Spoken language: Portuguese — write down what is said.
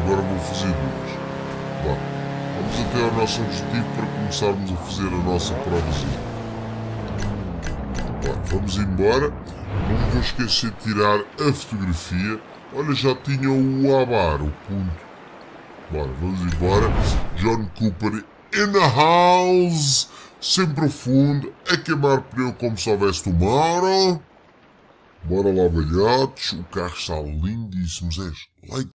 agora vou fazer duas. Bora, vamos até ao nosso objetivo para começarmos a fazer a nossa provazinha. Bora, vamos embora. Não me vou esquecer de tirar a fotografia. Olha, já tinha o abar, o ponto. Bora, vamos embora. John Cooper in the house. Sempre ao fundo, a queimar pneu como se houvesse tomorrow. Bora lá, velhotes. O carro está lindíssimo, Zé. Like